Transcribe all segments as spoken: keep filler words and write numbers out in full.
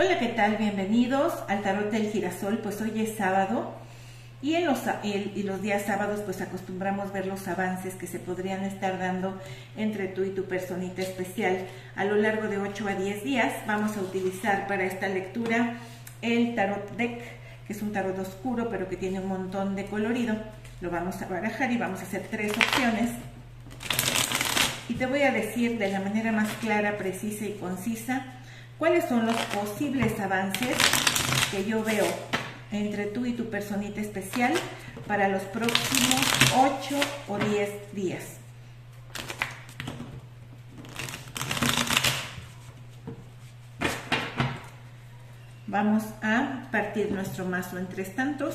Hola, ¿qué tal? Bienvenidos al Tarot del Girasol. Pues hoy es sábado y en los, el, y los días sábados pues acostumbramos ver los avances que se podrían estar dando entre tú y tu personita especial a lo largo de ocho a diez días. Vamos a utilizar para esta lectura el Tarot Deck, que es un tarot oscuro pero que tiene un montón de colorido. Lo vamos a barajar y vamos a hacer tres opciones. Y te voy a decir de la manera más clara, precisa y concisa cuáles son los posibles avances que yo veo entre tú y tu personita especial para los próximos ocho o diez días. Vamos a partir nuestro mazo en tres tantos.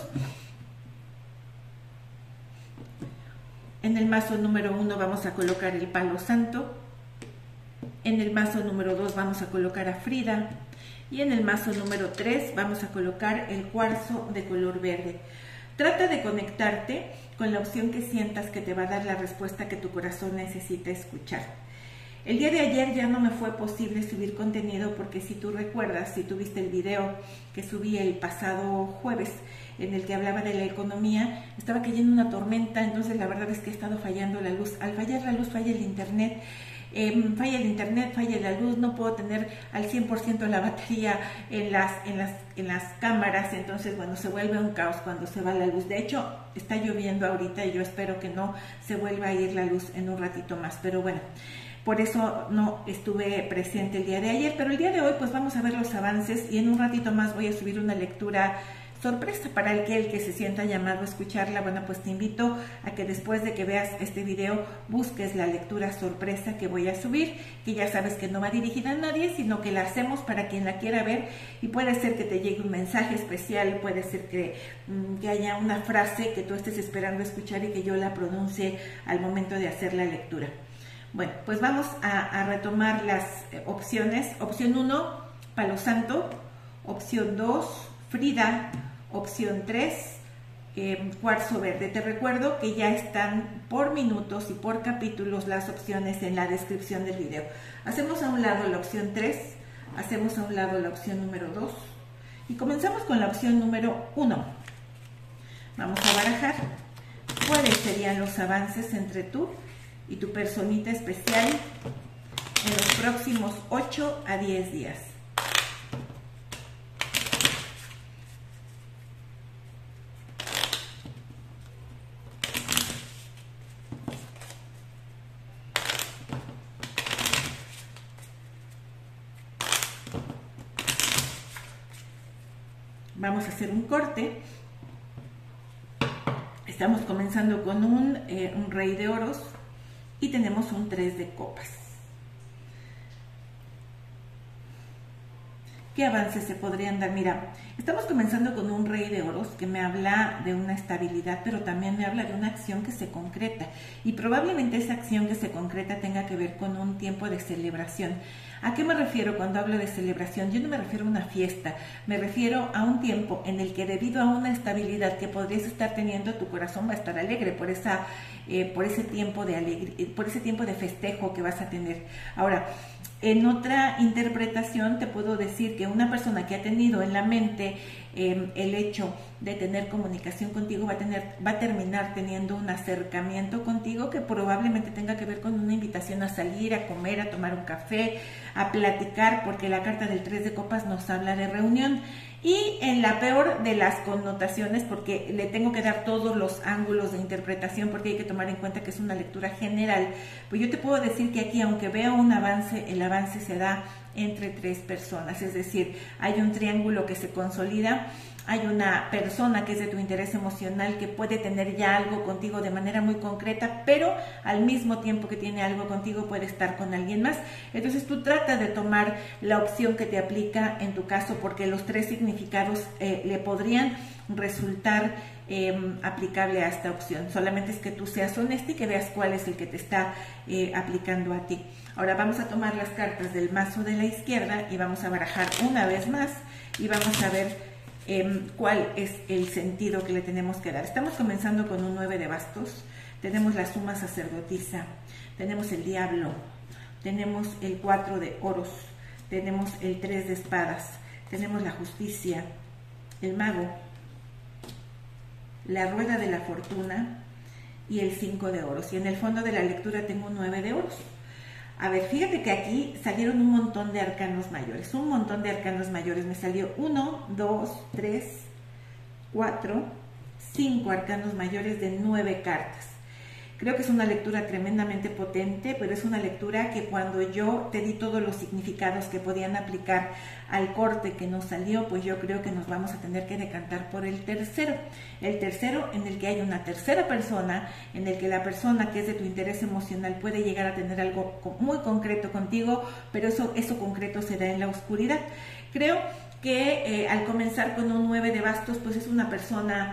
En el mazo número uno vamos a colocar el palo santo. En el mazo número dos vamos a colocar a Frida. Y en el mazo número tres vamos a colocar el cuarzo de color verde. Trata de conectarte con la opción que sientas que te va a dar la respuesta que tu corazón necesita escuchar. El día de ayer ya no me fue posible subir contenido porque si tú recuerdas, si tuviste el video que subí el pasado jueves en el que hablaba de la economía, estaba cayendo una tormenta, entonces la verdad es que ha estado fallando la luz. Al fallar la luz falla el internet. Eh, falla el internet, falla la luz, no puedo tener al cien por ciento la batería en las, en, las, en las cámaras, entonces bueno, se vuelve un caos cuando se va la luz. De hecho, está lloviendo ahorita y yo espero que no se vuelva a ir la luz en un ratito más, pero bueno, por eso no estuve presente el día de ayer, pero el día de hoy pues vamos a ver los avances y en un ratito más voy a subir una lectura sorpresa para aquel que se sienta llamado a escucharla. Bueno, pues te invito a que después de que veas este video busques la lectura sorpresa que voy a subir, que ya sabes que no va dirigida a nadie, sino que la hacemos para quien la quiera ver y puede ser que te llegue un mensaje especial, puede ser que, mmm, que haya una frase que tú estés esperando escuchar y que yo la pronuncie al momento de hacer la lectura. Bueno, pues vamos a, a retomar las eh, opciones. Opción uno, palo santo. Opción dos, Frida. Opción tres, eh, cuarzo verde. Te recuerdo que ya están por minutos y por capítulos las opciones en la descripción del video. Hacemos a un lado la opción tres, hacemos a un lado la opción número dos y comenzamos con la opción número uno. Vamos a barajar cuáles serían los avances entre tú y tu personita especial en los próximos ocho a diez días. Vamos a hacer un corte. Estamos comenzando con un, eh, un rey de oros y tenemos un tres de copas. ¿Qué avances se podrían dar? Mira, estamos comenzando con un rey de oros que me habla de una estabilidad, pero también me habla de una acción que se concreta. Y probablemente esa acción que se concreta tenga que ver con un tiempo de celebración. ¿A qué me refiero cuando hablo de celebración? Yo no me refiero a una fiesta, me refiero a un tiempo en el que debido a una estabilidad que podrías estar teniendo, tu corazón va a estar alegre por, esa, eh, por, ese tiempo de alegre, por ese tiempo de festejo que vas a tener. Ahora, en otra interpretación te puedo decir que una persona que ha tenido en la mente eh, el hecho de tener comunicación contigo va a, tener, va a terminar teniendo un acercamiento contigo que probablemente tenga que ver con una invitación a salir, a comer, a tomar un café, a platicar, porque la carta del tres de copas nos habla de reunión. Y en la peor de las connotaciones, porque le tengo que dar todos los ángulos de interpretación, porque hay que tomar en cuenta que es una lectura general, pues yo te puedo decir que aquí, aunque veo un avance, el avance se da entre tres personas, es decir, hay un triángulo que se consolida, hay una persona que es de tu interés emocional que puede tener ya algo contigo de manera muy concreta, pero al mismo tiempo que tiene algo contigo puede estar con alguien más. Entonces tú trata de tomar la opción que te aplica en tu caso, porque los tres significados eh, le podrían resultar eh, aplicable a esta opción. Solamente es que tú seas honesta y que veas cuál es el que te está eh, aplicando a ti. Ahora vamos a tomar las cartas del mazo de la izquierda y vamos a barajar una vez más y vamos a ver Eh, cuál es el sentido que le tenemos que dar. Estamos comenzando con un nueve de bastos, tenemos la suma sacerdotisa, tenemos el diablo, tenemos el cuatro de oros, tenemos el tres de espadas, tenemos la justicia, el mago, la rueda de la fortuna y el cinco de oros. Y en el fondo de la lectura tengo un nueve de oros. A ver, fíjate que aquí salieron un montón de arcanos mayores, un montón de arcanos mayores. Me salió uno, dos, tres, cuatro, cinco arcanos mayores de nueve cartas. Creo que es una lectura tremendamente potente, pero es una lectura que cuando yo te di todos los significados que podían aplicar al corte que nos salió, pues yo creo que nos vamos a tener que decantar por el tercero. El tercero en el que hay una tercera persona, en el que la persona que es de tu interés emocional puede llegar a tener algo muy concreto contigo, pero eso, eso concreto se da en la oscuridad. Creo que eh, al comenzar con un nueve de bastos, pues es una persona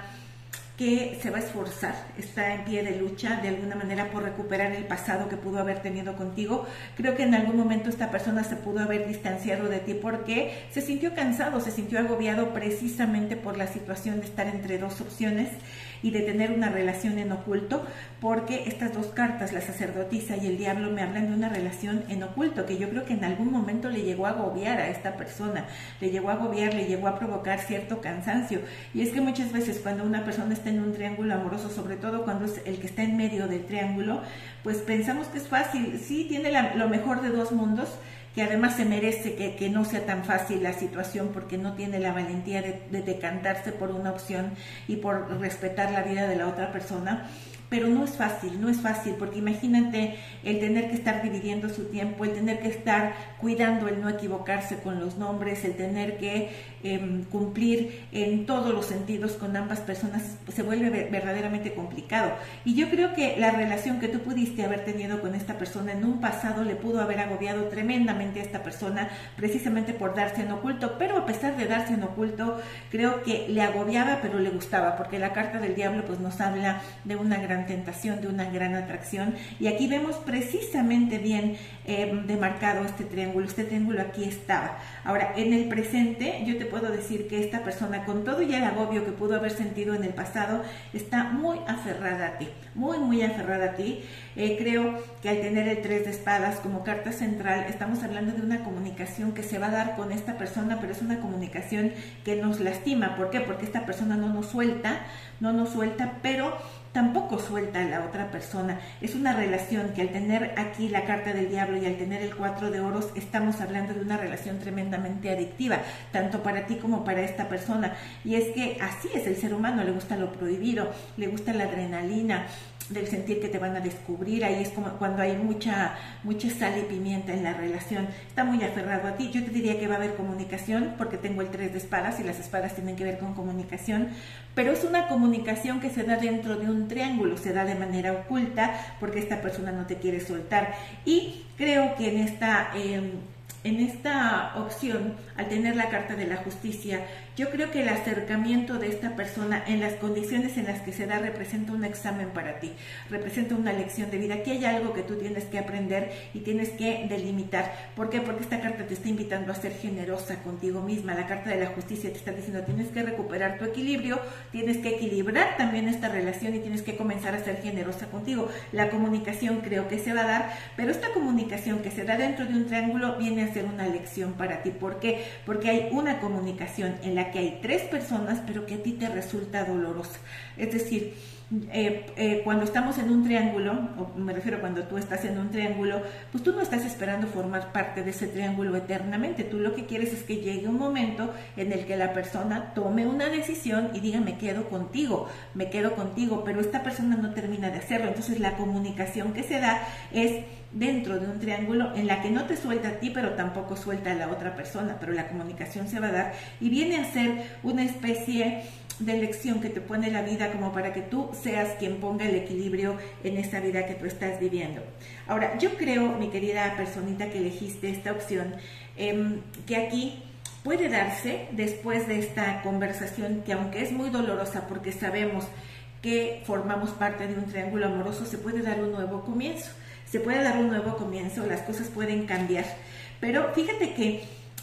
que se va a esforzar, está en pie de lucha de alguna manera por recuperar el pasado que pudo haber tenido contigo. Creo que en algún momento esta persona se pudo haber distanciado de ti porque se sintió cansado, se sintió agobiado precisamente por la situación de estar entre dos opciones y de tener una relación en oculto, porque estas dos cartas, la sacerdotisa y el diablo, me hablan de una relación en oculto que yo creo que en algún momento le llegó a agobiar a esta persona, le llegó a agobiar, le llegó a provocar cierto cansancio. Y es que muchas veces cuando una persona está en un triángulo amoroso, sobre todo cuando es el que está en medio del triángulo, pues pensamos que es fácil, sí, tiene la, lo mejor de dos mundos, que además se merece que, que no sea tan fácil la situación porque no tiene la valentía de, de decantarse por una opción y por respetar la vida de la otra persona. Pero no es fácil, no es fácil, porque imagínate el tener que estar dividiendo su tiempo, el tener que estar cuidando el no equivocarse con los nombres, el tener que eh, cumplir en todos los sentidos con ambas personas, se vuelve verdaderamente complicado. Y yo creo que la relación que tú pudiste haber tenido con esta persona en un pasado le pudo haber agobiado tremendamente a esta persona, precisamente por darse en oculto, pero a pesar de darse en oculto, creo que le agobiaba, pero le gustaba, porque la carta del diablo pues nos habla de una gran tentación, de una gran atracción, y aquí vemos precisamente bien eh, demarcado este triángulo. Este triángulo aquí estaba. Ahora, en el presente, yo te puedo decir que esta persona, con todo ya el agobio que pudo haber sentido en el pasado, está muy aferrada a ti, muy, muy aferrada a ti. Eh, creo que al tener el tres de espadas como carta central, estamos hablando de una comunicación que se va a dar con esta persona, pero es una comunicación que nos lastima. ¿Por qué? Porque esta persona no nos suelta, no nos suelta, pero tampoco suelta a la otra persona. Es una relación que al tener aquí la carta del diablo y al tener el cuatro de oros, estamos hablando de una relación tremendamente adictiva, tanto para ti como para esta persona. Y es que así es el ser humano, le gusta lo prohibido, le gusta la adrenalina del sentir que te van a descubrir. Ahí es como cuando hay mucha mucha sal y pimienta en la relación, está muy aferrado a ti. Yo te diría que va a haber comunicación, porque tengo el tres de espadas y las espadas tienen que ver con comunicación, pero es una comunicación que se da dentro de un triángulo, se da de manera oculta porque esta persona no te quiere soltar. Y creo que en esta eh, en esta opción, al tener la carta de la justicia, yo creo que el acercamiento de esta persona en las condiciones en las que se da representa un examen para ti, representa una lección de vida. Aquí hay algo que tú tienes que aprender y tienes que delimitar. ¿Por qué? Porque esta carta te está invitando a ser generosa contigo misma. La carta de la justicia te está diciendo, tienes que recuperar tu equilibrio, tienes que equilibrar también esta relación y tienes que comenzar a ser generosa contigo. La comunicación creo que se va a dar, pero esta comunicación que se da dentro de un triángulo viene a ser una lección para ti. ¿Por qué? Porque hay una comunicación en la que hay tres personas, pero que a ti te resulta dolorosa. Es decir, eh, eh, cuando estamos en un triángulo, o me refiero cuando tú estás en un triángulo, pues tú no estás esperando formar parte de ese triángulo eternamente. Tú lo que quieres es que llegue un momento en el que la persona tome una decisión y diga, me quedo contigo, me quedo contigo, pero esta persona no termina de hacerlo. Entonces la comunicación que se da es dentro de un triángulo en la que no te suelta a ti, pero tampoco suelta a la otra persona, pero la comunicación se va a dar y viene a ser una especie de lección que te pone la vida como para que tú seas quien ponga el equilibrio en esa vida que tú estás viviendo. Ahora, yo creo, mi querida personita que elegiste esta opción, eh, que aquí puede darse después de esta conversación que, aunque es muy dolorosa porque sabemos que formamos parte de un triángulo amoroso, se puede dar un nuevo comienzo. Se puede dar un nuevo comienzo, las cosas pueden cambiar. Pero fíjate que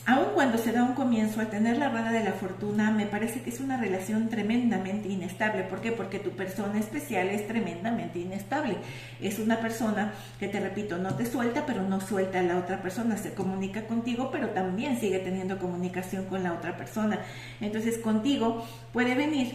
aun cuando se da un comienzo, al tener la rueda de la fortuna, me parece que es una relación tremendamente inestable. ¿Por qué? Porque tu persona especial es tremendamente inestable. Es una persona que, te repito, no te suelta, pero no suelta a la otra persona. Se comunica contigo, pero también sigue teniendo comunicación con la otra persona. Entonces, contigo puede venir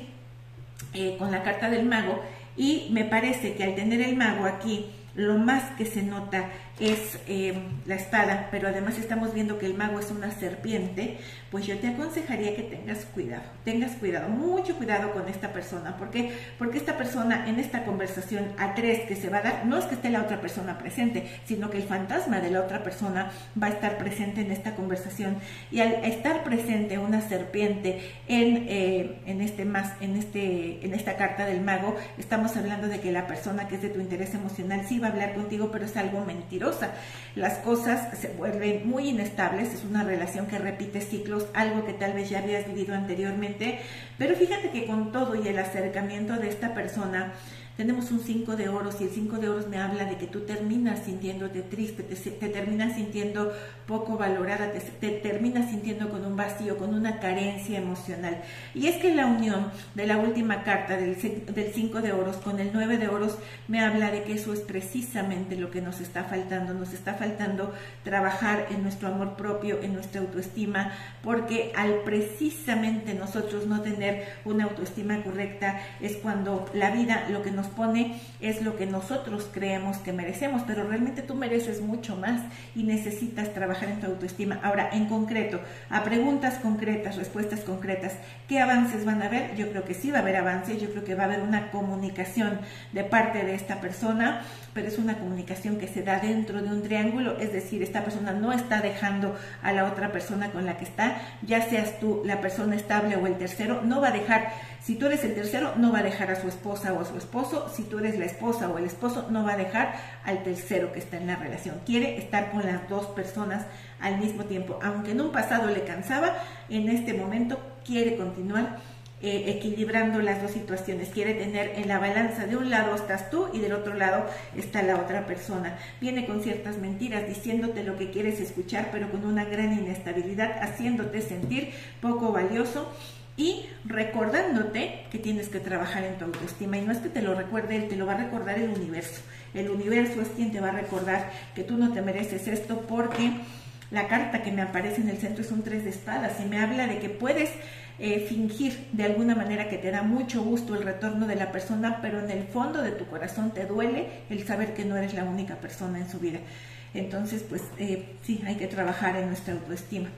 eh, con la carta del mago, y me parece que al tener el mago aquí, lo más que se nota es eh, la espada, pero además estamos viendo que el mago es una serpiente. Pues yo te aconsejaría que tengas cuidado, tengas cuidado, mucho cuidado con esta persona. ¿Por qué? Porque esta persona en esta conversación a tres que se va a dar, no es que esté la otra persona presente, sino que el fantasma de la otra persona va a estar presente en esta conversación, y al estar presente una serpiente en, eh, en, este más, en, este, en esta carta del mago, estamos hablando de que la persona que es de tu interés emocional sí va a hablar contigo, pero es algo mentiroso. Las cosas se vuelven muy inestables, es una relación que repite ciclos, algo que tal vez ya habías vivido anteriormente, pero fíjate que con todo y el acercamiento de esta persona, tenemos un cinco de oros, y el cinco de oros me habla de que tú terminas sintiéndote triste, te, te terminas sintiendo poco valorada, te, te terminas sintiendo con un vacío, con una carencia emocional. Y es que la unión de la última carta del, del cinco de oros con el nueve de oros me habla de que eso es precisamente lo que nos está faltando. Nos está faltando trabajar en nuestro amor propio, en nuestra autoestima, porque al precisamente nosotros no tener una autoestima correcta es cuando la vida lo que nos pone es lo que nosotros creemos que merecemos, pero realmente tú mereces mucho más y necesitas trabajar en tu autoestima. Ahora, en concreto, a preguntas concretas, respuestas concretas, ¿qué avances van a haber? Yo creo que sí va a haber avances, yo creo que va a haber una comunicación de parte de esta persona, pero es una comunicación que se da dentro de un triángulo, es decir, esta persona no está dejando a la otra persona con la que está, ya seas tú la persona estable o el tercero, no va a dejar. Si tú eres el tercero, no va a dejar a su esposa o a su esposo. Si tú eres la esposa o el esposo, no va a dejar al tercero que está en la relación. Quiere estar con las dos personas al mismo tiempo. Aunque en un pasado le cansaba, en este momento quiere continuar eh, equilibrando las dos situaciones. Quiere tener en la balanza, de un lado estás tú y del otro lado está la otra persona. Viene con ciertas mentiras, diciéndote lo que quieres escuchar, pero con una gran inestabilidad, haciéndote sentir poco valioso y recordándote que tienes que trabajar en tu autoestima. Y no es que te lo recuerde él, te lo va a recordar el universo. El universo es quien te va a recordar que tú no te mereces esto, porque la carta que me aparece en el centro es un tres de espadas y me habla de que puedes eh, fingir de alguna manera que te da mucho gusto el retorno de la persona, pero en el fondo de tu corazón te duele el saber que no eres la única persona en su vida. Entonces, pues eh, sí, hay que trabajar en nuestra autoestima.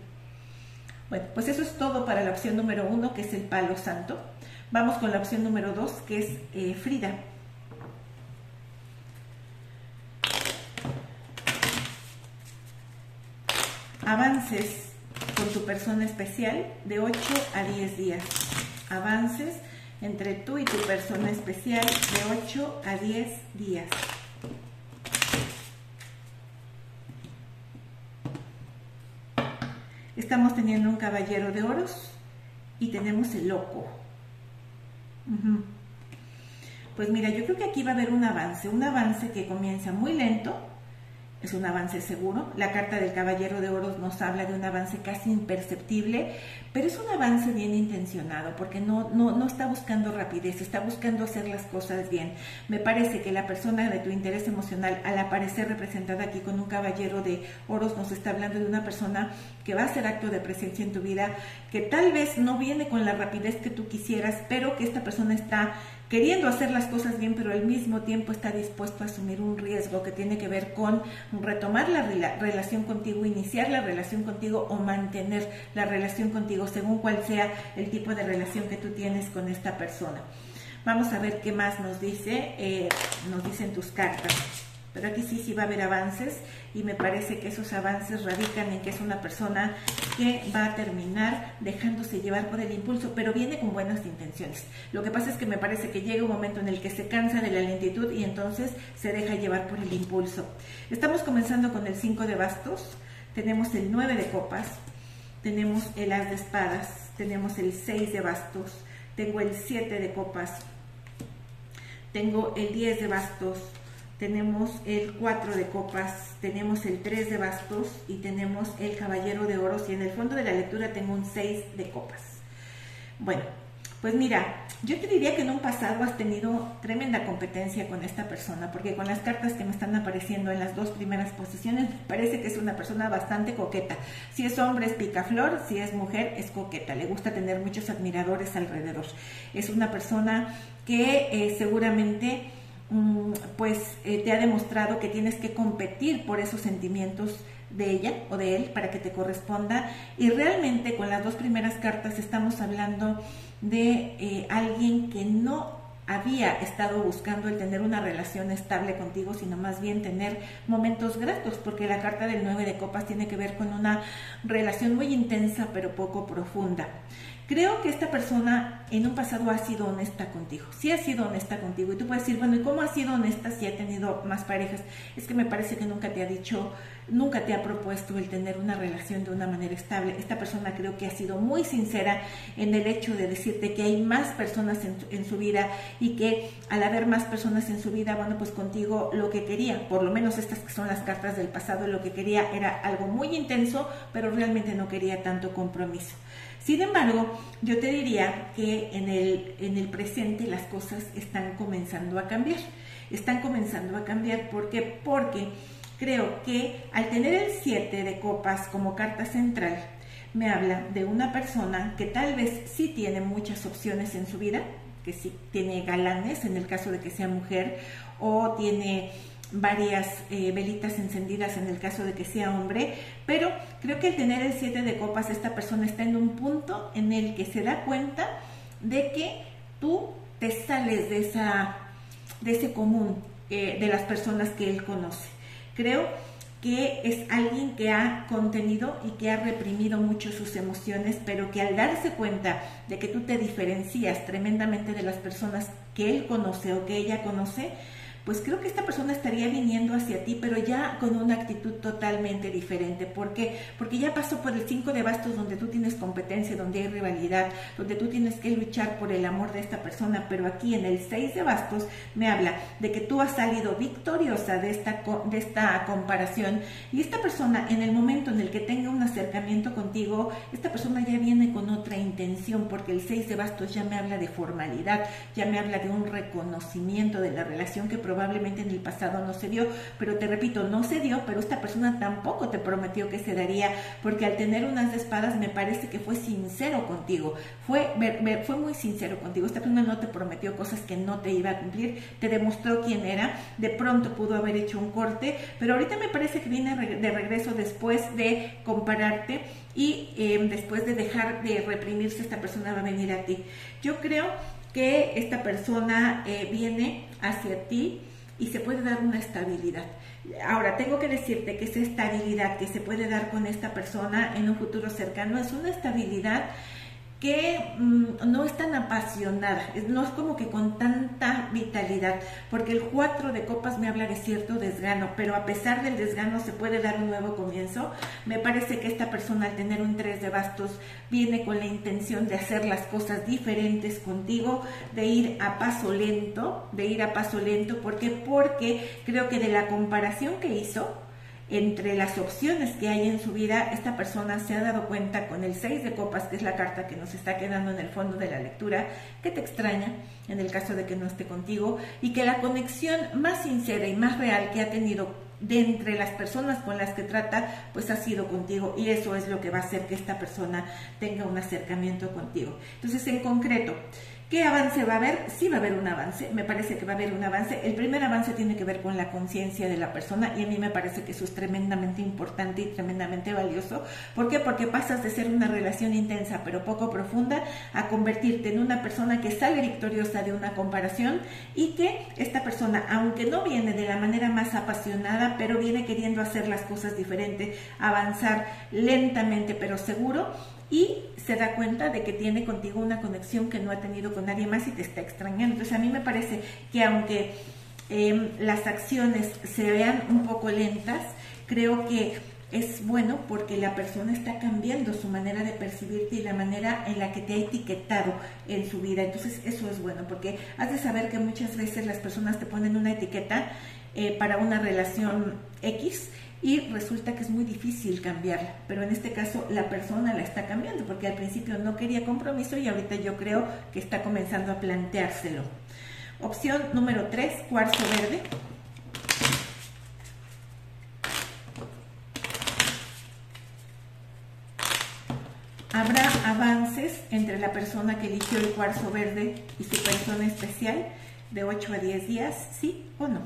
Bueno, pues eso es todo para la opción número uno, que es el palo santo. Vamos con la opción número dos, que es eh, Frida. Avances con tu persona especial de ocho a diez días. Avances entre tú y tu persona especial de ocho a diez días. Estamos teniendo un caballero de oros y tenemos el loco. Uh-huh. Pues mira, yo creo que aquí va a haber un avance, un avance que comienza muy lento, es un avance seguro. La carta del caballero de oros nos habla de un avance casi imperceptible, pero es un avance bien intencionado, porque no, no, no está buscando rapidez, está buscando hacer las cosas bien. Me parece que la persona de tu interés emocional, al aparecer representada aquí con un caballero de oros, nos está hablando de una persona que va a hacer acto de presencia en tu vida, que tal vez no viene con la rapidez que tú quisieras, pero que esta persona está queriendo hacer las cosas bien, pero al mismo tiempo está dispuesto a asumir un riesgo que tiene que ver con retomar la relación contigo, iniciar la relación contigo o mantener la relación contigo, según cuál sea el tipo de relación que tú tienes con esta persona. Vamos a ver qué más nos dice, eh, nos dicen tus cartas. Pero aquí sí, sí va a haber avances, y me parece que esos avances radican en que es una persona que va a terminar dejándose llevar por el impulso, pero viene con buenas intenciones. Lo que pasa es que me parece que llega un momento en el que se cansa de la lentitud y entonces se deja llevar por el impulso. Estamos comenzando con el cinco de bastos, tenemos el nueve de copas, tenemos el as de espadas, tenemos el seis de bastos, tengo el siete de copas, tengo el diez de bastos, tenemos el cuatro de copas, tenemos el tres de bastos y tenemos el caballero de oros, y en el fondo de la lectura tengo un seis de copas. Bueno, pues mira, yo te diría que en un pasado has tenido tremenda competencia con esta persona, porque con las cartas que me están apareciendo en las dos primeras posiciones, me parece que es una persona bastante coqueta. Si es hombre es picaflor, si es mujer es coqueta, le gusta tener muchos admiradores alrededor. Es una persona que eh, seguramente mm, pues eh, te ha demostrado que tienes que competir por esos sentimientos de ella o de él para que te corresponda, y realmente con las dos primeras cartas estamos hablando de eh, alguien que no había estado buscando el tener una relación estable contigo, sino más bien tener momentos gratos, porque la carta del nueve de copas tiene que ver con una relación muy intensa pero poco profunda. Creo que esta persona en un pasado ha sido honesta contigo, sí ha sido honesta contigo, y tú puedes decir, bueno, ¿y cómo ha sido honesta si ha tenido más parejas? Es que me parece que nunca te ha dicho, nunca te ha propuesto el tener una relación de una manera estable. Esta persona creo que ha sido muy sincera en el hecho de decirte que hay más personas en, en su vida, y que al haber más personas en su vida, bueno, pues contigo lo que quería, por lo menos estas que son las cartas del pasado, lo que quería era algo muy intenso, pero realmente no quería tanto compromiso. Sin embargo, yo te diría que en el, en el presente las cosas están comenzando a cambiar. Están comenzando a cambiar, ¿por qué? Porque creo que al tener el siete de copas como carta central, me habla de una persona que tal vez sí tiene muchas opciones en su vida, que sí tiene galanes en el caso de que sea mujer, o tiene varias eh, velitas encendidas en el caso de que sea hombre, pero creo que al tener el siete de copas, esta persona está en un punto en el que se da cuenta de que tú te sales de, esa, de ese común eh, de las personas que él conoce. Creo que es alguien que ha contenido y que ha reprimido mucho sus emociones, pero que al darse cuenta de que tú te diferencias tremendamente de las personas que él conoce o que ella conoce, pues creo que esta persona estaría viniendo hacia ti, pero ya con una actitud totalmente diferente. ¿Por qué? Porque ya pasó por el cinco de bastos, donde tú tienes competencia, donde hay rivalidad, donde tú tienes que luchar por el amor de esta persona, pero aquí en el seis de bastos me habla de que tú has salido victoriosa de esta, de esta comparación, y esta persona, en el momento en el que tenga un acercamiento contigo, esta persona ya viene con otra intención, porque el seis de bastos ya me habla de formalidad, ya me habla de un reconocimiento de la relación que probablemente probablemente en el pasado no se dio, pero te repito, no se dio, pero esta persona tampoco te prometió que se daría, porque al tener unas de espadas me parece que fue sincero contigo, fue, fue muy sincero contigo. Esta persona no te prometió cosas que no te iba a cumplir, te demostró quién era. De pronto pudo haber hecho un corte, pero ahorita me parece que viene de regreso después de compararte y eh, después de dejar de reprimirse, esta persona va a venir a ti. Yo creo que esta persona eh, viene hacia ti y se puede dar una estabilidad. Ahora, tengo que decirte que esa estabilidad que se puede dar con esta persona en un futuro cercano es una estabilidad que mmm, no es tan apasionada, no es como que con tanta vitalidad, porque el cuatro de copas me habla de cierto desgano, pero a pesar del desgano se puede dar un nuevo comienzo. Me parece que esta persona, al tener un tres de bastos, viene con la intención de hacer las cosas diferentes contigo, de ir a paso lento, de ir a paso lento, ¿por qué? Porque creo que de la comparación que hizo entre las opciones que hay en su vida, esta persona se ha dado cuenta con el seis de copas, que es la carta que nos está quedando en el fondo de la lectura, que te extraña en el caso de que no esté contigo, y que la conexión más sincera y más real que ha tenido de entre las personas con las que trata, pues ha sido contigo, y eso es lo que va a hacer que esta persona tenga un acercamiento contigo. Entonces, en concreto, ¿qué avance va a haber? Sí va a haber un avance, me parece que va a haber un avance. El primer avance tiene que ver con la conciencia de la persona, y a mí me parece que eso es tremendamente importante y tremendamente valioso. ¿Por qué? Porque pasas de ser una relación intensa pero poco profunda a convertirte en una persona que sale victoriosa de una comparación, y que esta persona, aunque no viene de la manera más apasionada, pero viene queriendo hacer las cosas diferentes, avanzar lentamente pero seguro, y se da cuenta de que tiene contigo una conexión que no ha tenido con nadie más y te está extrañando. Entonces, a mí me parece que aunque eh, las acciones se vean un poco lentas, creo que es bueno porque la persona está cambiando su manera de percibirte y la manera en la que te ha etiquetado en su vida. Entonces, eso es bueno, porque has de saber que muchas veces las personas te ponen una etiqueta eh, para una relación X y resulta que es muy difícil cambiarla, pero en este caso la persona la está cambiando porque al principio no quería compromiso y ahorita yo creo que está comenzando a planteárselo. Opción número tres, cuarzo verde. ¿Habrá avances entre la persona que eligió el cuarzo verde y su persona especial de ocho a diez días? ¿Sí o no?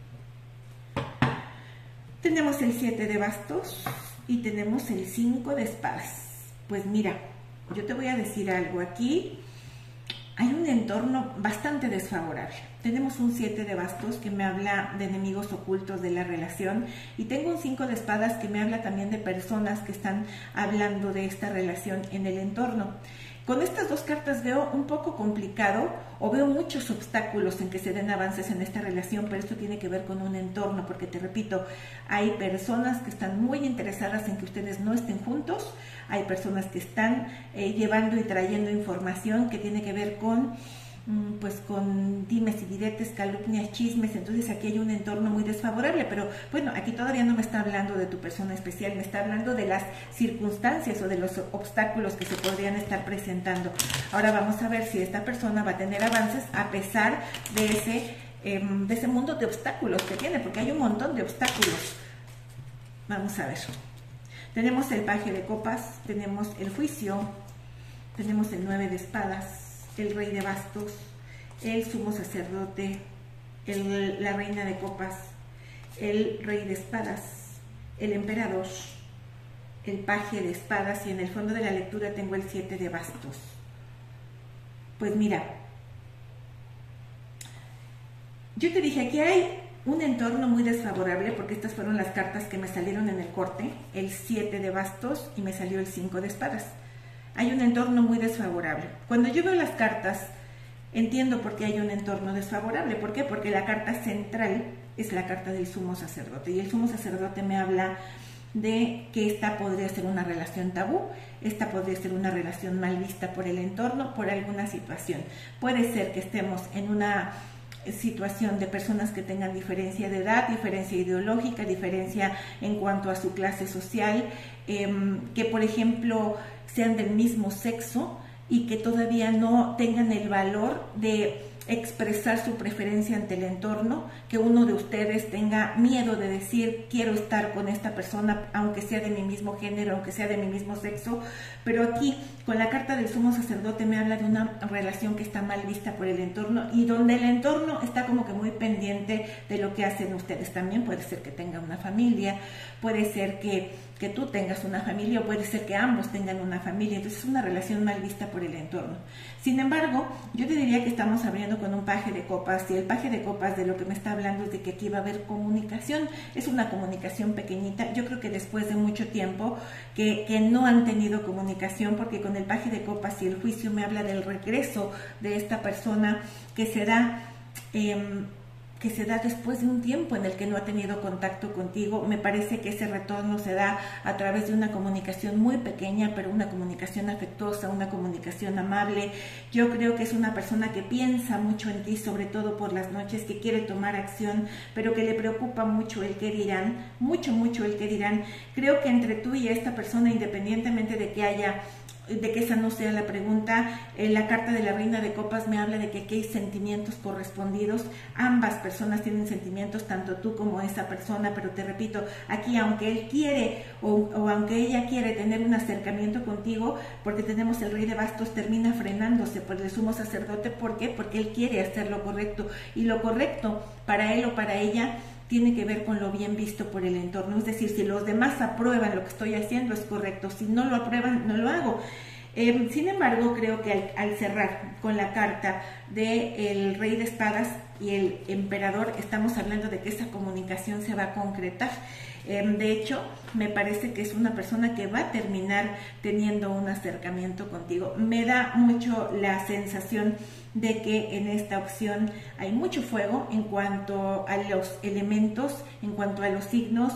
Tenemos el siete de bastos y tenemos el cinco de espadas. Pues mira, yo te voy a decir algo. Aquí hay un entorno bastante desfavorable. Tenemos un siete de bastos que me habla de enemigos ocultos de la relación y tengo un cinco de espadas que me habla también de personas que están hablando de esta relación en el entorno. Con estas dos cartas veo un poco complicado o veo muchos obstáculos en que se den avances en esta relación, pero esto tiene que ver con un entorno, porque te repito, hay personas que están muy interesadas en que ustedes no estén juntos, hay personas que están eh, llevando y trayendo información que tiene que ver con pues con dimes y diretes, calumnias, chismes. Entonces aquí hay un entorno muy desfavorable, pero bueno, aquí todavía no me está hablando de tu persona especial, me está hablando de las circunstancias o de los obstáculos que se podrían estar presentando. Ahora vamos a ver si esta persona va a tener avances a pesar de ese, eh, de ese mundo de obstáculos que tiene, porque hay un montón de obstáculos. Vamos a ver. Tenemos el paje de copas, tenemos el juicio, tenemos el nueve de espadas, el rey de bastos, el sumo sacerdote, el, la reina de copas, el rey de espadas, el emperador, el paje de espadas y en el fondo de la lectura tengo el siete de bastos. Pues mira, yo te dije, aquí hay un entorno muy desfavorable porque estas fueron las cartas que me salieron en el corte, el siete de bastos y me salió el cinco de espadas. Hay un entorno muy desfavorable. Cuando yo veo las cartas, entiendo por qué hay un entorno desfavorable. ¿Por qué? Porque la carta central es la carta del sumo sacerdote. Y el sumo sacerdote me habla de que esta podría ser una relación tabú, esta podría ser una relación mal vista por el entorno, por alguna situación. Puede ser que estemos en una situación de personas que tengan diferencia de edad, diferencia ideológica, diferencia en cuanto a su clase social, eh, que por ejemplo sean del mismo sexo y que todavía no tengan el valor de expresar su preferencia ante el entorno, que uno de ustedes tenga miedo de decir quiero estar con esta persona aunque sea de mi mismo género, aunque sea de mi mismo sexo, pero aquí con la carta del sumo sacerdote me habla de una relación que está mal vista por el entorno y donde el entorno está como que muy pendiente de lo que hacen ustedes. También puede ser que tenga una familia, puede ser que, que tú tengas una familia o puede ser que ambos tengan una familia, entonces es una relación mal vista por el entorno. Sin embargo, yo te diría que estamos abriendo con un paje de copas y el paje de copas de lo que me está hablando es de que aquí va a haber comunicación, es una comunicación pequeñita. Yo creo que después de mucho tiempo que, que no han tenido comunicación, porque con el paje de copas y el juicio me habla del regreso de esta persona que se da eh, que se da después de un tiempo en el que no ha tenido contacto contigo. Me parece que ese retorno se da a través de una comunicación muy pequeña, pero una comunicación afectuosa, una comunicación amable. Yo creo que es una persona que piensa mucho en ti, sobre todo por las noches, que quiere tomar acción, pero que le preocupa mucho el qué dirán, mucho, mucho el qué dirán. Creo que entre tú y esta persona, independientemente de que haya de que esa no sea la pregunta, eh, la carta de la reina de copas me habla de que aquí hay sentimientos correspondidos, ambas personas tienen sentimientos, tanto tú como esa persona, pero te repito, aquí aunque él quiere o, o aunque ella quiere tener un acercamiento contigo, porque tenemos el rey de bastos, termina frenándose por el sumo sacerdote. ¿Por qué? Porque él quiere hacer lo correcto, y lo correcto para él o para ella tiene que ver con lo bien visto por el entorno. Es decir, si los demás aprueban lo que estoy haciendo, es correcto. Si no lo aprueban, no lo hago. Eh, sin embargo, creo que al, al cerrar con la carta del rey de espadas y el emperador, estamos hablando de que esa comunicación se va a concretar. Eh, de hecho, me parece que es una persona que va a terminar teniendo un acercamiento contigo. Me da mucho la sensación de que en esta opción hay mucho fuego en cuanto a los elementos, en cuanto a los signos.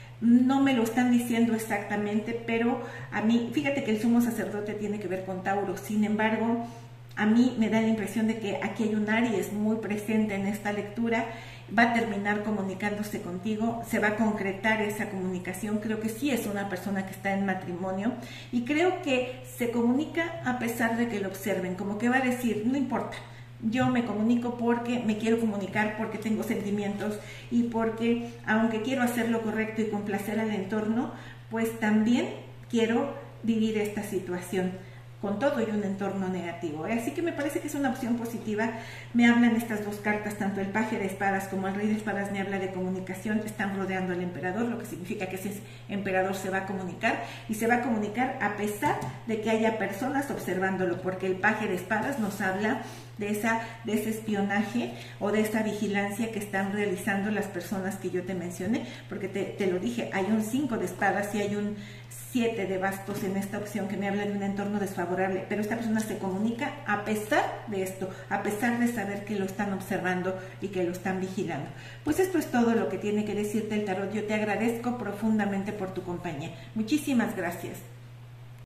No me lo están diciendo exactamente, pero a mí, fíjate que el sumo sacerdote tiene que ver con Tauro. Sin embargo, A mí me da la impresión de que aquí hay un Aries muy presente en esta lectura, va a terminar comunicándose contigo, se va a concretar esa comunicación. Creo que sí es una persona que está en matrimonio y creo que se comunica a pesar de que lo observen, como que va a decir, no importa, yo me comunico porque me quiero comunicar, porque tengo sentimientos y porque aunque quiero hacer lo correcto y complacer al entorno, pues también quiero vivir esta situación con todo y un entorno negativo, ¿eh? Así que me parece que es una opción positiva. Me hablan estas dos cartas, tanto el paje de espadas como el rey de espadas me habla de comunicación, están rodeando al emperador, lo que significa que ese emperador se va a comunicar y se va a comunicar a pesar de que haya personas observándolo, porque el paje de espadas nos habla de, esa, de ese espionaje o de esa vigilancia que están realizando las personas que yo te mencioné, porque te, te lo dije, hay un cinco de espadas y hay un siete de bastos en esta opción que me habla de un entorno desfavorable, pero esta persona se comunica a pesar de esto, a pesar de saber que lo están observando y que lo están vigilando. Pues esto es todo lo que tiene que decirte el tarot. Yo te agradezco profundamente por tu compañía. Muchísimas gracias.